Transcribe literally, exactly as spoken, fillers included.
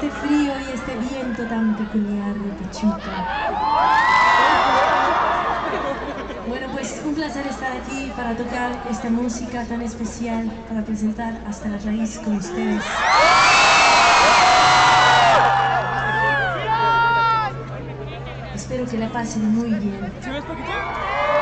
este frío y este viento tan peculiar de Pachuca. Bueno, pues un placer estar aquí para tocar esta música tan especial, para presentar Hasta la Raíz con ustedes. Espero que la pasen muy bien.